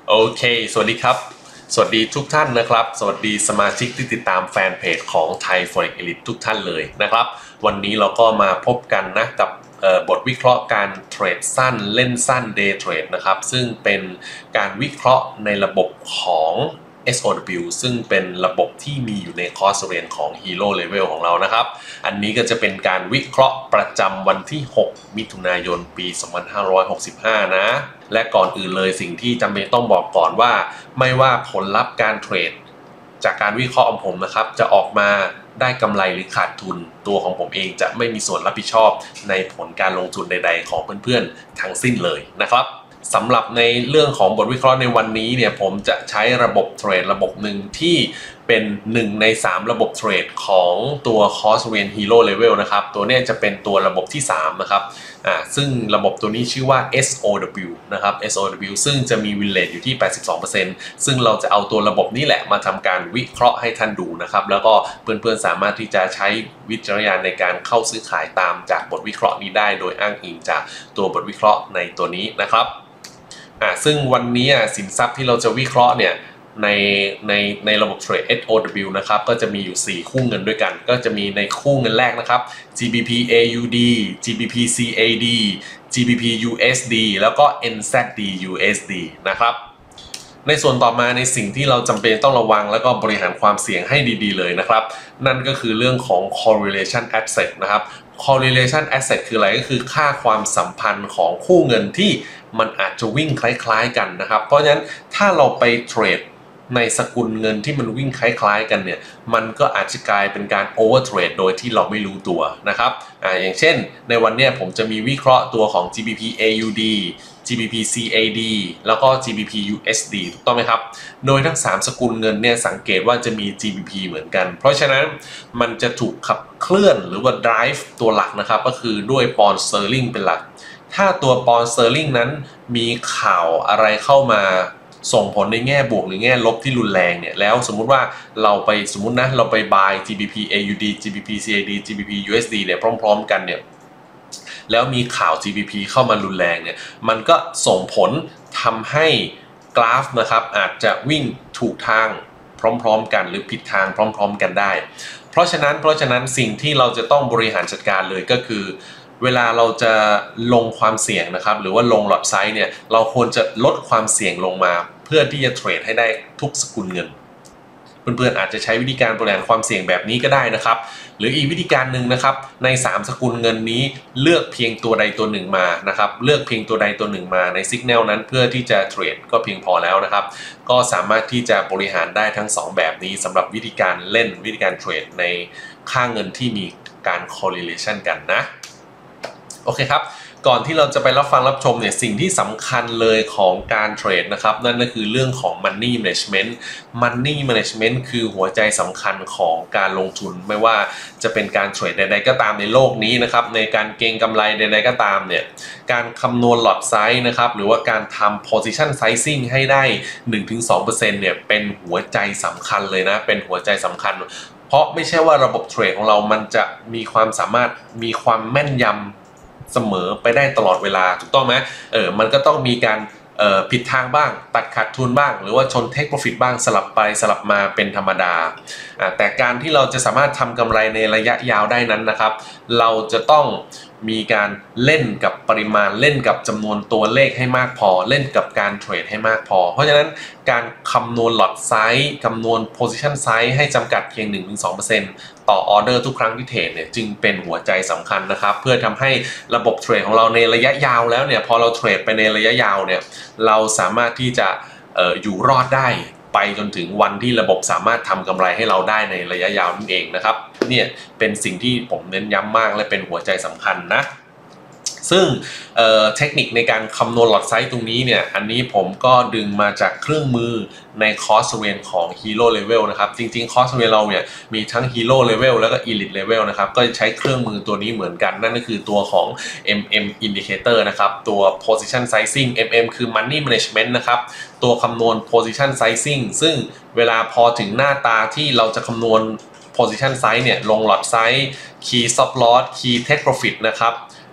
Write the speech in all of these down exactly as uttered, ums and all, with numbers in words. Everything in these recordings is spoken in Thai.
โอเคสวัสดีครับสวัสดีทุกท่านนะครับสวัสดีสมาชิกที่ติดตามแฟนเพจของ Thai Forex Elite ทุกท่านเลยนะครับวันนี้เราก็มาพบกันนะกับบทวิเคราะห์การเทรดสั้นเล่นสั้น Day Trade นะครับซึ่งเป็นการวิเคราะห์ในระบบของ เอส โอ ดับเบิลยู ซึ่งเป็นระบบที่มีอยู่ในคอร์สเรียนของ Hero Level ของเรานะครับอันนี้ก็จะเป็นการวิเคราะห์ประจำวันที่หกมิถุนายนปีสองพันห้าร้อยหกสิบห้านะและก่อนอื่นเลยสิ่งที่จำเป็นต้องบอกก่อนว่าไม่ว่าผลลัพธ์การเทรดจากการวิเคราะห์ของผมนะครับจะออกมาได้กำไรหรือขาดทุนตัวของผมเองจะไม่มีส่วนรับผิดชอบในผลการลงทุนใดๆของเพื่อนๆทั้งสิ้นเลยนะครับสำหรับในเรื่องของบทวิเคราะห์ในวันนี้เนี่ยผมจะใช้ระบบเทรดระบบหนึ่งที่เป็นหนึ่งในสามระบบเทรดของตัว Costain Hero Level นะครับตัวนี้จะเป็นตัวระบบที่สามนะครับอ่าซึ่งระบบตัวนี้ชื่อว่า เอส โอ ดับเบิลยู นะครับ เอส โอ ดับเบิลยู ซึ่งจะมี Win Rate อยู่ที่ แปดสิบสองเปอร์เซ็นต์ ซึ่งเราจะเอาตัวระบบนี้แหละมาทำการวิเคราะห์ให้ท่านดูนะครับแล้วก็เพื่อนๆสามารถที่จะใช้วิจารณญาณในการเข้าซื้อขายตามจากบทวิเคราะห์นี้ได้โดยอ้างอิงจากตัวบทวิเคราะห์ในตัวนี้นะครับอ่าซึ่งวันนี้สินทรัพย์ที่เราจะวิเคราะห์เนี่ยในในในระบบเทรด เอส โอ ดับเบิลยู นะครับก็จะมีอยู่สี่คู่เงินด้วยกันก็จะมีในคู่เงินแรกนะครับ จี บี พี เอ ยู ดี จี บี พี ซี เอ ดี จี บี พี ยู เอส ดี แล้วก็ เอ็น แซด ดี ยู เอส ดี นะครับในส่วนต่อมาในสิ่งที่เราจำเป็นต้องระวังแล้วก็บริหารความเสี่ยงให้ดีๆเลยนะครับนั่นก็คือเรื่องของ correlation asset นะครับ correlation asset คืออะไรก็คือค่าความสัมพันธ์ของคู่เงินที่มันอาจจะวิ่งคล้ายๆกันนะครับเพราะฉะนั้นถ้าเราไปเทรดในสกุลเงินที่มันวิ่งคล้ายๆกันเนี่ยมันก็อาจจะกลายเป็นการ over trade โดยที่เราไม่รู้ตัวนะครับอ่าอย่างเช่นในวันนี้ผมจะมีวิเคราะห์ตัวของ จี บี พี เอ ยู ดี จี บี พี ซี เอ ดี แล้วก็ จี บี พี ยู เอส ดี ถูกต้องไหมครับโดยทั้งสามสกุลเงินเนี่ยสังเกตว่าจะมี จี บี พี เหมือนกันเพราะฉะนั้นมันจะถูกขับเคลื่อนหรือว่า drive ตัวหลักนะครับก็คือด้วยปอนด์สเตอร์ลิงเป็นหลักถ้าตัวปอนด์สเตอร์ลิงนั้นมีข่าวอะไรเข้ามาส่งผลในแง่บวกหรือแง่ลบที่รุนแรงเนี่ยแล้วสมมุติว่าเราไปสมมุตินะเราไป buy จี บี พี เอ ยู ดี จี บี พี ซี เอ ดี จี บี พี ยู เอส ดี เนี่ยพร้อมๆกันเนี่ยแล้วมีข่าว จี บี พี เข้ามารุนแรงเนี่ยมันก็ส่งผลทำให้กราฟนะครับอาจจะวิ่งถูกทางพร้อมๆกันหรือผิดทางพร้อมๆกันได้เพราะฉะนั้นเพราะฉะนั้นสิ่งที่เราจะต้องบริหารจัดการเลยก็คือเวลาเราจะลงความเสี่ยงนะครับหรือว่าลงหลอดไซส์เนี่ยเราควรจะลดความเสี่ยงลงมาเพื่อที่จะเทรดให้ได้ทุกสกุลเงินเพื่อนๆอาจจะใช้วิธีการบริหารความเสี่ยงแบบนี้ก็ได้นะครับหรืออีกวิธีการหนึ่งนะครับในสามสกุลเงินนี้เลือกเพียงตัวใดตัวหนึ่งมานะครับเลือกเพียงตัวใดตัวหนึ่งมาในสัญญาณนั้นเพื่อที่จะเทรดก็เพียงพอแล้วนะครับก็สามารถที่จะบริหารได้ทั้งสองแบบนี้สำหรับวิธีการเล่นวิธีการเทรดในค่าเงินที่มีการ correlation กันนะโอเคครับก่อนที่เราจะไปรับฟังรับชมเนี่ยสิ่งที่สำคัญเลยของการเทรดนะครับนั่นก็คือเรื่องของ money management money management คือหัวใจสำคัญของการลงทุนไม่ว่าจะเป็นการเทรดใดๆก็ตามในโลกนี้นะครับในการเก็งกำไรใดๆก็ตามเนี่ยการคำนวณ lot size นะครับหรือว่าการทำ position sizing ให้ได้ หนึ่งถึงสองเปอร์เซ็นต์ เนี่ยเป็นหัวใจสำคัญเลยนะเป็นหัวใจสำคัญเพราะไม่ใช่ว่าระบบเทรดของเรามันจะมีความสามารถมีความแม่นยำเสมอไปได้ตลอดเวลาถูกต้องไหมเออมันก็ต้องมีการผิดทางบ้างตัดขาดทุนบ้างหรือว่าชน take profit บ้างสลับไปสลับมาเป็นธรรมดาแต่การที่เราจะสามารถทำกำไรในระยะยาวได้นั้นนะครับเราจะต้องมีการเล่นกับปริมาณเล่นกับจำนวนตัวเลขให้มากพอเล่นกับการเทรดให้มากพอเพราะฉะนั้นการคำนวณ lot size คำนวณ position size ให้จำกัดเพียง หนึ่งถึงสองเปอร์เซ็นต์ ต่อออเดอร์ทุกครั้งที่เทรดเนี่ยจึงเป็นหัวใจสำคัญนะครับเพื่อทำให้ระบบเทรดของเราในระยะยาวแล้วเนี่ยพอเราเทรดไปในระยะยาวเนี่ยเราสามารถที่จะเอ่ออยู่รอดได้ไปจนถึงวันที่ระบบสามารถทำกำไรให้เราได้ในระยะยาวนั่นเองนะครับเนี่ยเป็นสิ่งที่ผมเน้นย้ำมากและเป็นหัวใจสำคัญนะซึ่งเทคนิคในการคำนวณหลอดไซส์ตรงนี้เนี่ยอันนี้ผมก็ดึงมาจากเครื่องมือในคอร์สเรียนของ Hero Level นะครับจริงๆคอร์สเรียนเราเนี่ยมีทั้ง Hero Level แล้วก็ Elite Level นะครับก็ใช้เครื่องมือตัวนี้เหมือนกันนั่นก็คือตัวของ เอ็ม เอ็ม Indicator นะครับตัว Position Sizing เอ็ม เอ็ม คือ Money Management นะครับตัวคำนวณ Position Sizing ซึ่งเวลาพอถึงหน้าตาที่เราจะคำนวณ Position Size เนี่ยลง Lot Size Key Stop Loss Key Take Profit นะครับ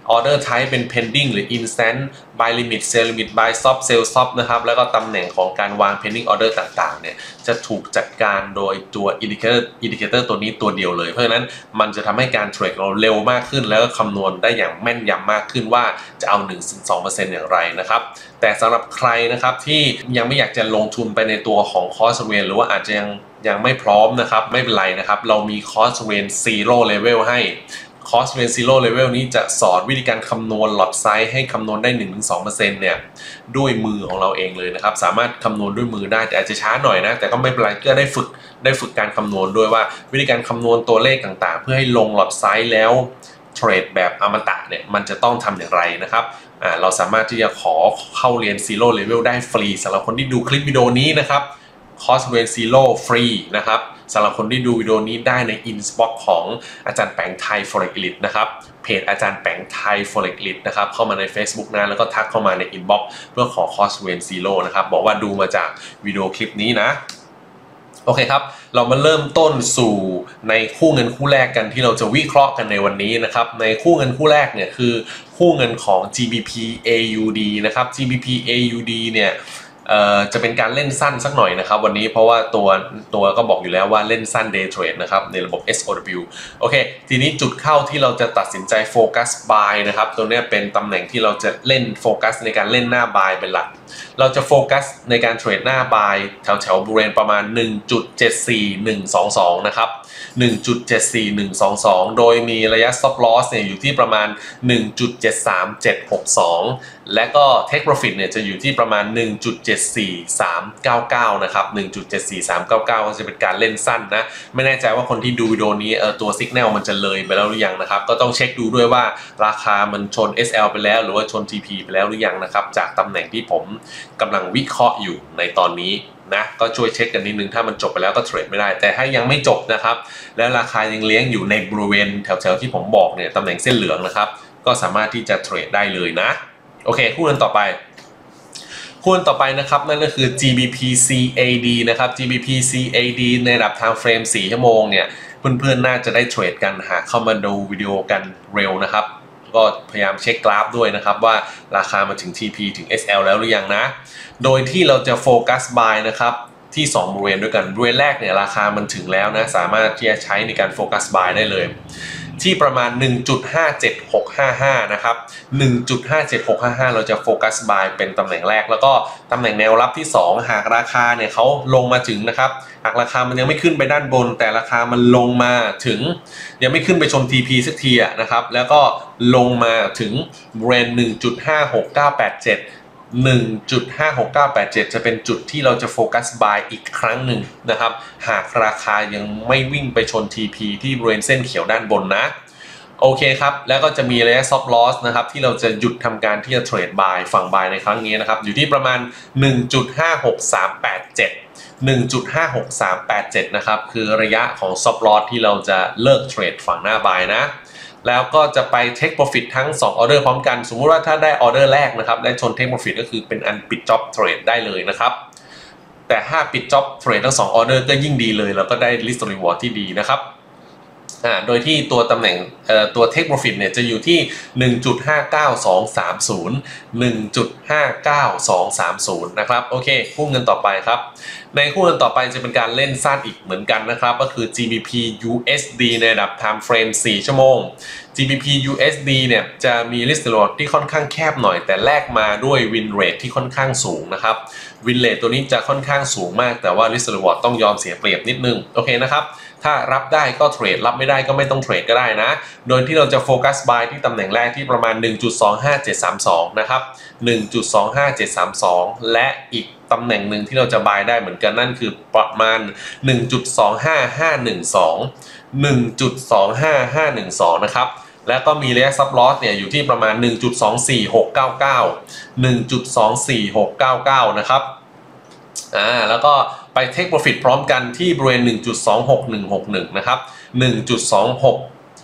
order type เป็น pending หรือ instant buy limit sell limit buy stop sell stop นะครับแล้วก็ตำแหน่งของการวาง pending order ต่างๆเนี่ยจะถูกจัดการโดยตัว indicator indicator ตัวนี้ตัวเดียวเลยเพราะฉะนั้นมันจะทำให้การเทรดเราเร็วมากขึ้นแล้วก็คำนวณได้อย่างแม่นยำมากขึ้นว่าจะเอา หนึ่งถึงสองเปอร์เซ็นต์ อย่างไรนะครับแต่สำหรับใครนะครับที่ยังไม่อยากจะลงทุนไปในตัวของคอร์สเรียนหรือว่าอาจจะยังยังไม่พร้อมนะครับไม่เป็นไรนะครับเรามีคอร์สเรียน zero level ให้คอร์สเรียน zero level นี้จะสอนวิธีการคำนวณ lot size ให้คำนวณได้ หนึ่งถึงสองเปอร์เซ็นต์ เนี่ยด้วยมือของเราเองเลยนะครับสามารถคำนวณด้วยมือได้แต่อาจจะช้าหน่อยนะแต่ก็ไม่เป็นไรก็ได้ฝึกได้ฝึกการคำนวณด้วยว่าวิธีการคำนวณตัวเลขต่างๆเพื่อให้ลง lot size แล้วเทรดแบบอมตะเนี่ยมันจะต้องทำอย่างไรนะครับเราสามารถที่จะขอเข้าเรียน zero level ได้ฟรีสำหรับคนที่ดูคลิปวิดีโอนี้นะครับคอร์สเรียน zero ฟรีนะครับสำหรับคนที่ดูวิดีโอนี้ได้ใน inbox ของอาจารย์แปงไทย Forex Elite นะครับเพจอาจารย์แปงไทย Forex Elite นะครับเข้ามาใน Facebook นะแล้วก็ทักเข้ามาใน inbox เพื่อขอคอร์สเรียน zero นะครับบอกว่าดูมาจากวิดีโอคลิปนี้นะโอเคครับเรามาเริ่มต้นสู่ในคู่เงินคู่แรกกันที่เราจะวิเคราะห์กันในวันนี้นะครับในคู่เงินคู่แรกเนี่ยคือคู่เงินของ จี บี พี เอ ยู ดี นะครับ จี บี พี เอ ยู ดี เนี่ยจะเป็นการเล่นสั้นสักหน่อยนะครับวันนี้เพราะว่าตัวตัวก็บอกอยู่แล้วว่าเล่นสั้น day trade นะครับในระบบ เอส โอ ดับเบิลยู โอเคทีนี้จุดเข้าที่เราจะตัดสินใจโฟกัส buy นะครับตัวนี้เป็นตำแหน่งที่เราจะเล่นโฟกัสในการเล่นหน้า buy เป็นหลักเราจะโฟกัสในการเทรดหน้า buy แถวแถวบริเวณประมาณ หนึ่งจุดเจ็ดสี่หนึ่งสองสอง นะครับ หนึ่งจุดเจ็ดสี่หนึ่งสองสอง โดยมีระยะ stop loss เนี่ยอยู่ที่ประมาณ หนึ่งจุดเจ็ดสามเจ็ดหกสอง และก็ take profit เนี่ยจะอยู่ที่ประมาณ หนึ่งจุดเจ็ดสี่สามเก้าเก้า นะครับ หนึ่งจุดเจ็ดสี่สามเก้าเก้า ก็จะเป็นการเล่นสั้นนะไม่แน่ใจว่าคนที่ดูวิดีโอนี้เออตัว signal มันจะเลยไปแล้วหรือยังนะครับก็ต้องเช็คดูด้วยว่าราคามันชน เอส แอล ไปแล้วหรือว่าชน ที พี ไปแล้วหรือยังนะครับจากตำแหน่งที่ผมกำลังวิเคราะห์อยู่ในตอนนี้นะก็ช่วยเช็คกันนิดนึงถ้ามันจบไปแล้วก็เทรดไม่ได้แต่ถ้ายังไม่จบนะครับแล้วราคายังเลี้ยงอยู่ในบริเวณแถวๆที่ผมบอกเนี่ยตำแหน่งเส้นเหลืองนะครับก็สามารถที่จะเทรดได้เลยนะโอเคคู่กันต่อไปคู่กันต่อไปนะครับนั่นก็คือ จี บี พี ซี เอ ดี นะครับ จี บี พี ซี เอ ดี ในระดับ time frame สี่ชั่วโมงเนี่ยเพื่อนๆน่าจะได้เทรดกันหากเข้ามาดูวิดีโอกันเร็วนะครับก็พยายามเช็คกราฟด้วยนะครับว่าราคามาถึง ที พี ถึง เอส แอล แล้วหรือยังนะโดยที่เราจะโฟกัส buy นะครับที่สองบริเวณด้วยกันบริเวณแรกเนี่ยราคามันถึงแล้วนะสามารถที่จะใช้ในการโฟกัส buy ได้เลยที่ประมาณ หนึ่งจุดห้าเจ็ดหกห้าห้า นะครับ หนึ่งจุดห้าเจ็ดหกห้าห้า เราจะโฟกัส buy เป็นตำแหน่งแรกแล้วก็ตำแหน่งแนวรับที่สองหากราคาเนี่ยเขาลงมาถึงนะครับหากราคามันยังไม่ขึ้นไปด้านบนแต่ราคามันลงมาถึงยังไม่ขึ้นไปชน ที พี สักทีอะนะครับแล้วก็ลงมาถึงบริเวณ หนึ่งจุดห้าหกเก้าแปดเจ็ด หนึ่งจุดห้าหกเก้าแปดเจ็ด จะเป็นจุดที่เราจะโฟกัส buy อีกครั้งหนึ่งนะครับหากราคายังไม่วิ่งไปชน ที พี ที่บริเวณเส้นเขียวด้านบนนะโอเคครับแล้วก็จะมีระยะ stop loss นะครับที่เราจะหยุดทำการที่จะเทรด buy ฝั่ง buy ในครั้งนี้นะครับอยู่ที่ประมาณ หนึ่งจุดห้าหกสามแปดเจ็ด หนึ่งจุดห้าหกสามแปดเจ็ด นะครับคือระยะของ stop loss ที่เราจะเลิกเทรดฝั่งหน้า buy นะแล้วก็จะไป take profit ทั้งสองออเดอร์พร้อมกันสมมุติว่าถ้าได้ออเดอร์แรกนะครับได้ชน take profit ก็คือเป็นอันปิด job trade ได้เลยนะครับแต่ถ้าปิด job trade ทั้งสองออเดอร์ก็ยิ่งดีเลยแล้วก็ได้ risk reward ที่ดีนะครับอ่าโดยที่ตัวตำแหน่งเอ่อตัว take profit เนี่ยจะอยู่ที่ หนึ่งจุดห้าเก้าสองสามศูนย์ หนึ่งจุดห้าเก้าสองสามศูนย์ นะครับโอเคคู่เงินต่อไปครับในคู่เงินต่อไปจะเป็นการเล่นสั้นอีกเหมือนกันนะครับก็คือ จี บี พี ยู เอส ดี ในระดับ time frame สี่ชั่วโมง จี บี พี ยู เอส ดี เนี่ยจะมี risk reward ที่ค่อนข้างแคบหน่อยแต่แลกมาด้วย win rate ที่ค่อนข้างสูงนะครับ win rate ตัวนี้จะค่อนข้างสูงมากแต่ว่า risk reward ต้องยอมเสียเปรียบนิดนึงโอเคนะครับถ้ารับได้ก็เทรดรับไม่ได้ก็ไม่ต้องเทรดก็ได้นะโดยที่เราจะโฟกัส buy ที่ตำแหน่งแรกที่ประมาณ หนึ่งจุดสองห้าเจ็ดสามสอง นะครับ หนึ่งจุดสองห้าเจ็ดสามสอง และอีกตำแหน่งหนึ่งที่เราจะ buy ได้เหมือนกันนั่นคือประมาณ หนึ่งจุดสองห้าห้าหนึ่งสอง หนึ่งจุดสองห้าห้าหนึ่งสอง นะครับแล้วก็มีระยะ stop loss เนี่ยอยู่ที่ประมาณ หนึ่งจุดสองสี่หกเก้าเก้า หนึ่งจุดสองสี่หกเก้าเก้า นะครับอ่าแล้วก็ไป take profit พร้อมกันที่บริเวณ หนึ่งจุดสองหกหนึ่งหกหนึ่ง นะครับ หนึ่งจุดสองหก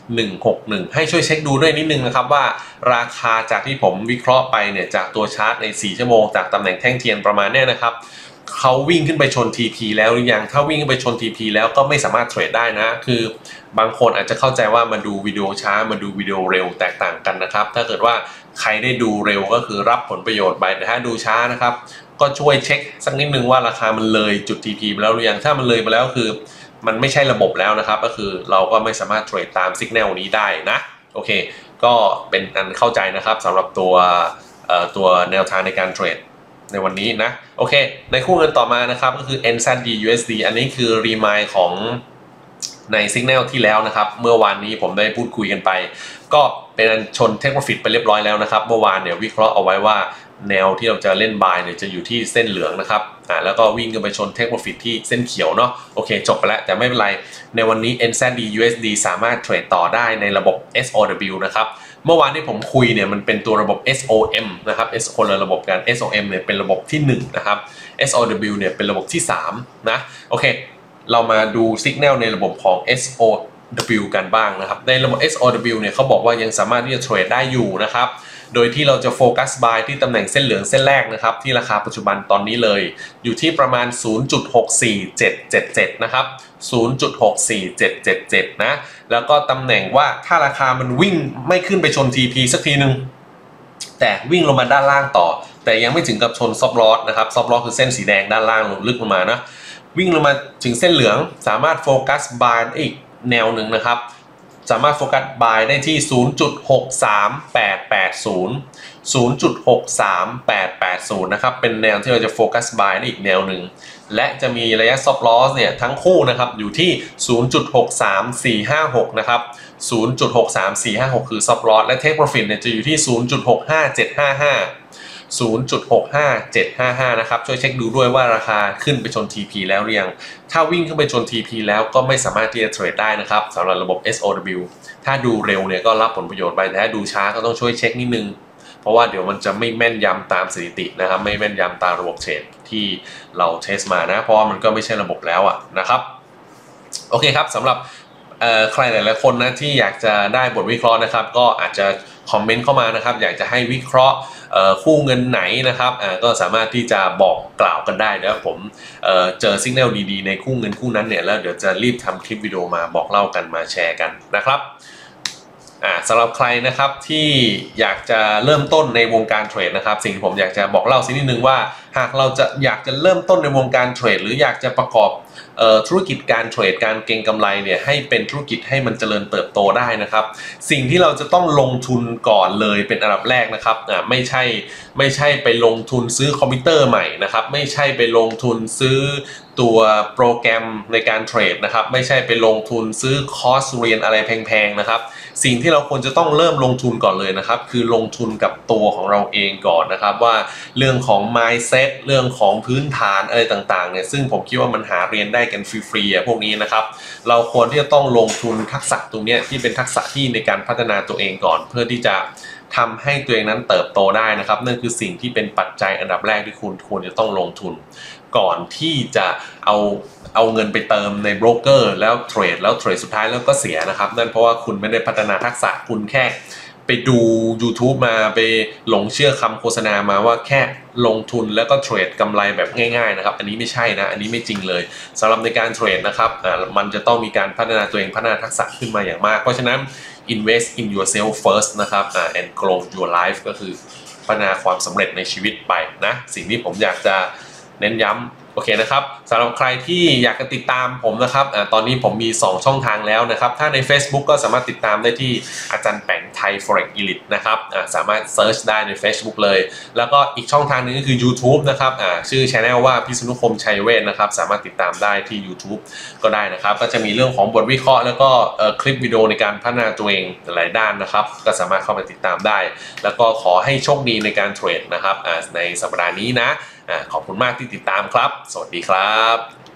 หนึ่งหกหนึ่งให้ช่วยเช็คดูด้วยนิดนึงนะครับว่าราคาจากที่ผมวิเคราะห์ไปเนี่ยจากตัวชาร์ตในสี่ชั่วโมงจากตำแหน่งแท่งเทียนประมาณเนี้ยนะครับเขาวิ่งขึ้นไปชน ที พี แล้วหรือยังถ้าวิ่งขึ้นไปชน ที พี แล้วก็ไม่สามารถเทรดได้นะคือบางคนอาจจะเข้าใจว่ามาดูวิดีโอช้ามาดูวิดีโอเร็วแตกต่างกันนะครับถ้าเกิดว่าใครได้ดูเร็วก็คือรับผลประโยชน์ไปแต่ถ้าดูช้านะครับก็ช่วยเช็คสักนิดนึงว่าราคามันเลยจุด ที พี ไปแล้วหรือยังถ้ามันเลยไปแล้วคือมันไม่ใช่ระบบแล้วนะครับก็คือเราก็ไม่สามารถเทรดตามสัญญาณนี้ได้นะโอเคก็เป็นอันเข้าใจนะครับสำหรับตัวตัวแนวทางในการเทรดในวันนี้นะโอเคในคู่เงินต่อมานะครับก็คือ เอ็น แซด ดี ยู เอส ดี อันนี้คือรีมายของในสัญญาณที่แล้วนะครับเมื่อวานนี้ผมได้พูดคุยกันไปก็เป็นอันชนเทคโปรฟิตไปเรียบร้อยแล้วนะครับเมื่อวานเนี่ยวิเคราะห์เอาไว้ว่าแนวที่เราจะเล่นบายเนี่ยจะอยู่ที่เส้นเหลืองนะครับอ่าแล้วก็วิ่งกันไปชนเทคโปรฟิตที่เส้นเขียวเนาะโอเคจบไปแล้วแต่ไม่เป็นไรในวันนี้ เอ็น แซด ดี ยู เอส ดี สามารถเทรดต่อได้ในระบบ เอส โอ ดับเบิลยู นะครับเมื่อวานที่ผมคุยเนี่ยมันเป็นตัวระบบ เอส โอ เอ็ม นะครับ S คนละระบบกัน เอส โอ เอ็ม เนี่ยเป็นระบบที่หนึ่งนะครับ เอส โอ ดับเบิลยู เนี่ยเป็นระบบที่สามนะโอเคเรามาดูสัญญาณในระบบของ เอส โอ ดับเบิลยู กันบ้างนะครับในระบบ เอส โอ ดับเบิลยู เนี่ยเขาบอกว่ายังสามารถที่จะเทรดได้อยู่นะครับโดยที่เราจะโฟกัส buy ที่ตำแหน่งเส้นเหลืองเส้นแรกนะครับที่ราคาปัจจุบันตอนนี้เลยอยู่ที่ประมาณ ศูนย์จุดหกสี่เจ็ดเจ็ดเจ็ด นะครับ ศูนย์จุดหกสี่เจ็ดเจ็ดเจ็ด นะแล้วก็ตำแหน่งว่าถ้าราคามันวิ่งไม่ขึ้นไปชน ที พี สักทีนึงแต่วิ่งลงมาด้านล่างต่อแต่ยังไม่ถึงกับชนซอฟต์ลอสนะครับซอฟต์ลอสคือเส้นสีแดงด้านล่างลงลึกลงมานะวิ่งลงมาถึงเส้นเหลืองสามารถโฟกัส buy อีกแนวหนึ่งนะครับสามารถโฟกัส buy ได้ที่ ศูนย์จุดหกสามแปดแปดศูนย์ ศูนย์จุดหกสามแปดแปดศูนย์ นะครับเป็นแนวที่เราจะโฟกัส buy ได้อีกแนวหนึ่งและจะมีระยะ stop loss เนี่ยทั้งคู่นะครับอยู่ที่ ศูนย์จุดหกสามสี่ห้าหก นะครับ ศูนย์จุดหกสามสี่ห้าหก คือ stop loss และ take profit เนี่ยจะอยู่ที่ ศูนย์จุดหกห้าเจ็ดห้าห้า ศูนย์จุดหกห้าเจ็ดห้าห้า นะครับช่วยเช็คดูด้วยว่าราคาขึ้นไปชน ที พี แล้วหรือยังถ้าวิ่งขึ้นไปชน ที พี แล้วก็ไม่สามารถที่จะเทรดได้นะครับสำหรับระบบ เอส โอ ดับเบิลยู ถ้าดูเร็วเนี่ยก็รับผลประโยชน์ไปแต่ถ้าดูช้าก็ต้องช่วยเช็คนิดนึงเพราะว่าเดี๋ยวมันจะไม่แม่นยำตามสถิตินะครับไม่แม่นยำตามระบบเทรดที่เราเทสมานะเพราะว่ามันก็ไม่ใช่ระบบแล้วอะนะครับโอเคครับสำหรับใครหลายๆคนนะที่อยากจะได้บทวิเคราะห์นะครับก็อาจจะคอมเมนต์เข้ามานะครับอยากจะให้วิเคราะห์คู่เงินไหนนะครับก็สามารถที่จะบอกกล่าวกันได้นะผมเ, เจอสัญญาณดีๆในคู่เงินคู่นั้นเนี่ยแล้วเดี๋ยวจะรีบทำคลิปวิดีโอมาบอกเล่ากันมาแชร์กันนะครับสำหรับใครนะครับที่อยากจะเริ่มต้นในวงการเทรดนะครับสิ่งที่ผมอยากจะบอกเล่าสักนิดนึงว่าหากเราจะอยากจะเริ่มต้นในวงการเทรดหรืออยากจะประกอบธุรกิจการเทรดการเก็งกำไรเนี่ยให้เป็นธุรกิจให้มันเจริญเติบโตได้นะครับสิ่งที่เราจะต้องลงทุนก่อนเลยเป็นอันดับแรกนะครับไม่ใช่ไม่ใช่ไปลงทุนซื้อคอมพิวเตอร์ใหม่นะครับไม่ใช่ไปลงทุนซื้อตัวโปรแกรมในการเทรดนะครับไม่ใช่ไปลงทุนซื้อคอร์สเรียนอะไรแพงๆนะครับสิ่งที่เราควรจะต้องเริ่มลงทุนก่อนเลยนะครับคือลงทุนกับตัวของเราเองก่อนนะครับว่าเรื่องของ mindset เรื่องของพื้นฐานอะไรต่างๆเนี่ยซึ่งผมคิดว่ามันหาเรียนได้กันฟรีๆพวกนี้นะครับเราควรที่จะต้องลงทุนทักษะตรงนี้ที่เป็นทักษะที่ในการพัฒนาตัวเองก่อนเพื่อที่จะทำให้ตัวเองนั้นเติบโตได้นะครับนั่นคือสิ่งที่เป็นปัจจัยอันดับแรกที่คุณควรจะต้องลงทุนก่อนที่จะเอาเอาเงินไปเติมในโบรกเกอร์แล้วเทรดแล้วเทรดสุดท้ายแล้วก็เสียนะครับนั่นเพราะว่าคุณไม่ได้พัฒนาทักษะคุณแค่ไปดู YouTube มาไปหลงเชื่อคำโฆษณามาว่าแค่ลงทุนแล้วก็เทรดกำไรแบบง่ายๆนะครับอันนี้ไม่ใช่นะอันนี้ไม่จริงเลยสำหรับในการเทรดนะครับมันจะต้องมีการพัฒนาตัวเองพัฒนาทักษะขึ้นมาอย่างมากเพราะฉะนั้น invest in yourself first นะครับ and grow your life ก็คือพัฒนาความสำเร็จในชีวิตไปนะสิ่งที่ผมอยากจะเน้นย้ำโอเคนะครับสำหรับใครที่อยากจะติดตามผมนะครับอตอนนี้ผมมีสองช่องทางแล้วนะครับถ้าใน Facebook ก็สามารถติดตามได้ที่อาจารย์แปงไทย Forex Elite นะครับสามารถเซิร์ชได้ใน Facebook เลยแล้วก็อีกช่องทางนึงก็คือ YouTube นะครับชื่อ Channel ว่าพิษณุคมชัยเวชนะครับสามารถติดตามได้ที่ YouTube ก็ได้นะครับก็จะมีเรื่องของบทวิเคราะห์แล้วก็คลิปวิดีโอในการพัฒนาตัวเองหลายด้านนะครับก็สามารถเข้าไปติดตามได้แล้วก็ขอให้โชคดีในการเทรดนะครับในสัปดาห์นี้นะขอบคุณมากที่ติดตามครับสวัสดีครับ